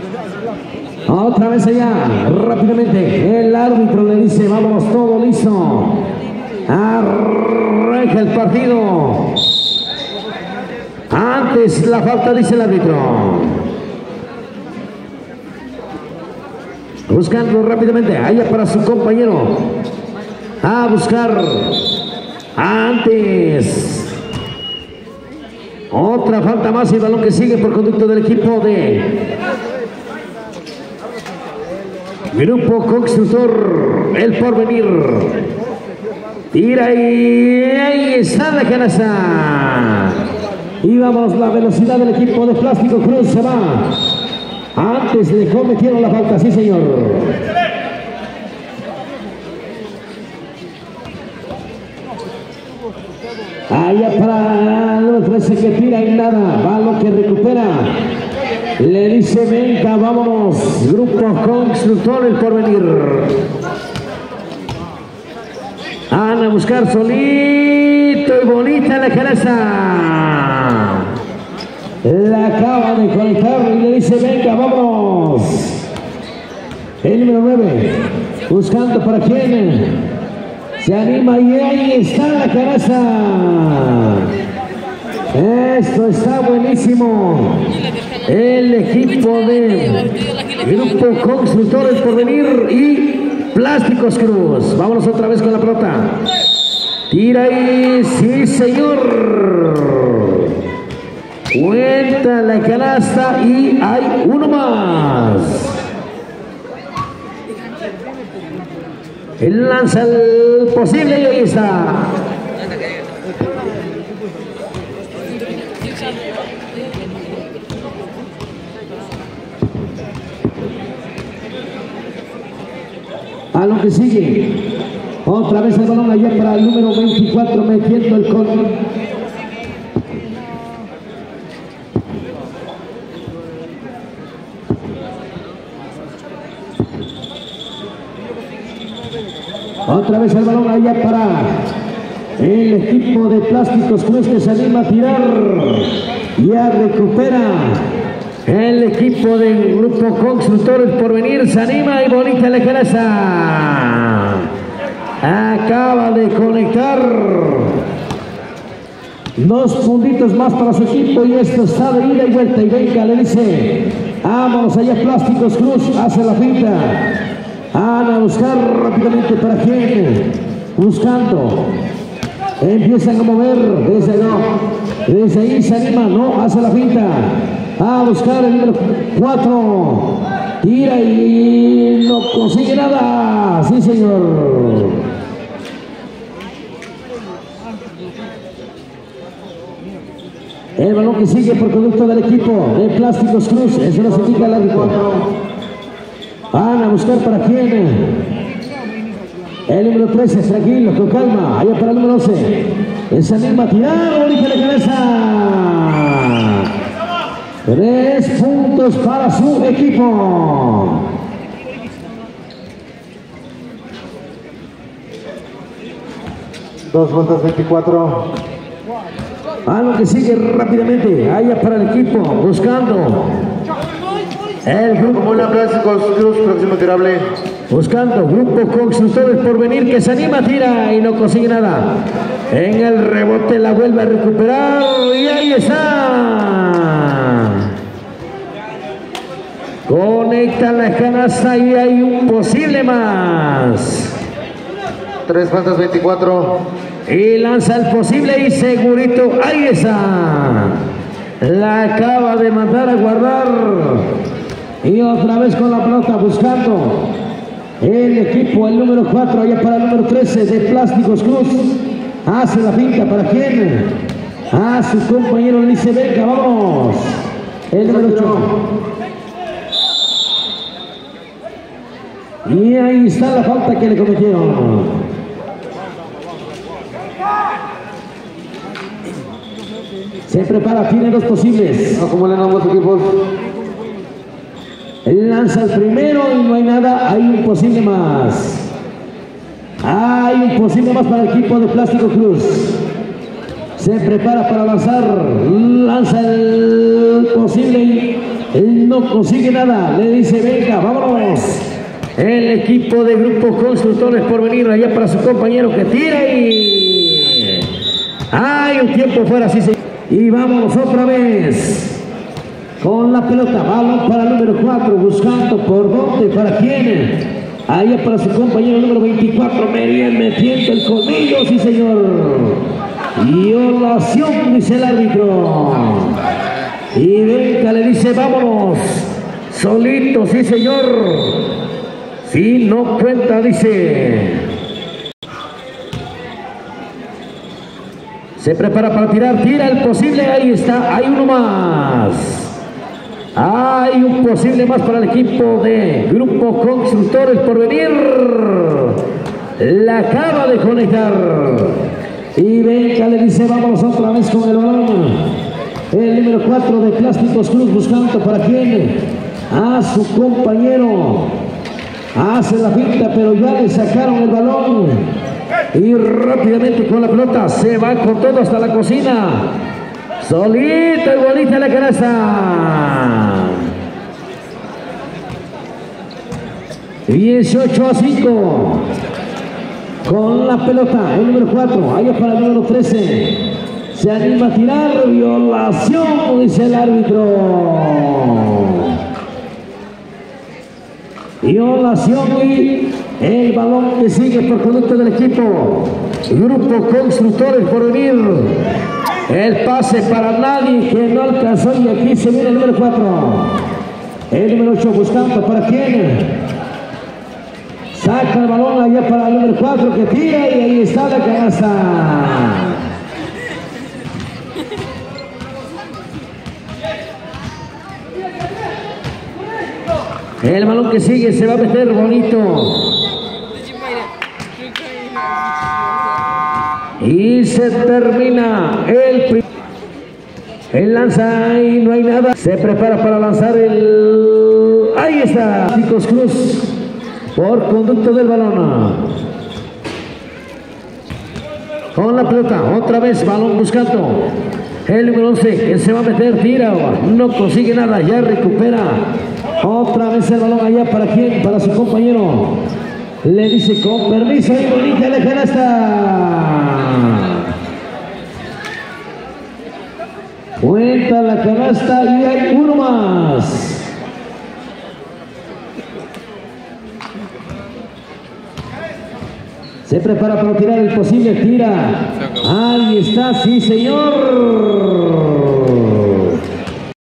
Otra vez allá, rápidamente. El árbitro le dice, vámonos, todo listo. Arranca el partido. Antes la falta, dice el árbitro. Buscando rápidamente, allá para su compañero. A buscar. Antes. Otra falta más y el balón que sigue por conducto del equipo de Grupo Constructor El Porvenir. Tira y ahí está la canasta. Y vamos, la velocidad del equipo de Plástico Cruz se va. Antes le cometieron la falta, sí señor. Allá para los 13 que tira y nada, va lo que recupera. Le dice, venga, vámonos, Grupo Constructor El Porvenir. Van a buscar solito y bonita la canasta. La acaba de conectar y le dice, venga, vámonos. El número 9, buscando para quién. Se anima y ahí está la canasta. Esto está buenísimo. El equipo de Grupo Constructor El Porvenir y Plásticos Cruz. Vámonos otra vez con la pelota. Tira y sí señor. Cuenta la canasta y hay uno más. Él lanza el posible y ahí está. A lo que sigue. Otra vez el balón allá para el número 24 metiendo el con. Otra vez el balón allá para el equipo de Plásticos Cruz que se anima a tirar. Ya recupera el equipo del Grupo Constructor El Porvenir. Se anima y bonita la canasta. Acaba de conectar. 2 puntitos más para su equipo y esto está de ida y vuelta. Y venga, le dice, vámonos allá Plásticos Cruz. Hace la finta. Van a buscar rápidamente para quién. Buscando. Empiezan a mover. Desde ahí se anima. No, hace la finta. A buscar el número 4. Tira y no consigue nada. Sí, señor. El balón que sigue por conducto del equipo de Plásticos Cruz. Eso nos indica el árbitro. Van a buscar para quién. El número 13, tranquilo, con calma. Allá para el número 11. Se anima a tirar, ahorita la cabeza. 3 puntos para su equipo. Dos vueltas 24. A lo que sigue rápidamente. Allá para el equipo, buscando. El grupo de Plásticos Cruz, próximo tirable. Buscando Grupo Constructor El Porvenir que se anima, tira y no consigue nada. En el rebote la vuelve a recuperar y ahí está. Conecta la canasta y hay un posible más. 3 faltas 24. Y lanza el posible y segurito, ahí está. La acaba de mandar a guardar. Y otra vez con la pelota buscando el equipo, el número 4, allá para el número 13 de Plásticos Cruz. Hace la finta, ¿para quién? A su compañero le dice, venga, vamos. El número 8. Y ahí está la falta que le cometieron. Se prepara, tiene 2 posibles. Acumulan ambos equipos. Lanza el primero y no hay nada, hay un posible más. Hay un posible más para el equipo de Plástico Cruz. Se prepara para lanzar, lanza el posible y Él no consigue nada. Le dice, venga, vámonos. El equipo de Grupo Constructores Porvenir allá para su compañero que tira y... hay un tiempo fuera, sí, señor. Y vámonos otra vez. Con la pelota, balón para el número 4, buscando por dónde, para quién. Allá para su compañero número 24, Merien, metiendo el colmillo, sí señor. Violación, dice el árbitro. Y venga, le dice, vámonos. Solito, sí señor. Sí, no cuenta, dice. Se prepara para tirar, tira el posible, ahí está, hay uno más. Hay un posible más para el equipo de Grupo Constructores Porvenir. La acaba de conectar. Y venga, le dice, vamos otra vez con el balón. El número 4 de Plásticos Cruz buscando para quién. A su compañero. Hace la finta, pero ya le sacaron el balón. Y rápidamente con la pelota se va con todo hasta la cocina. Solita, igualita la canasta. 18-5. Con la pelota, el número 4. Ahí para el número 13. Se anima a tirar. Violación, dice el árbitro. Violación y el balón que sigue por conducto del equipo. Grupo Constructores Porvenir. El pase para nadie que no alcanzó y aquí se viene el número 4. El número 8 buscando para quién. Saca el balón allá para el número 4 que tira y ahí está la canasta. El balón que sigue se va a meter bonito. Y se termina el lanza y no hay nada. Se prepara para lanzar el... ahí está. Chicos Cruz por conducto del balón. Con la pelota, otra vez balón buscando. El número 11 que se va a meter, tira, no consigue nada, ya recupera. Otra vez el balón allá para quién, para su compañero. Le dice con permiso y bonita la canasta. Cuenta la canasta y hay uno más. Se prepara para tirar el posible, tira. Ahí está, sí señor.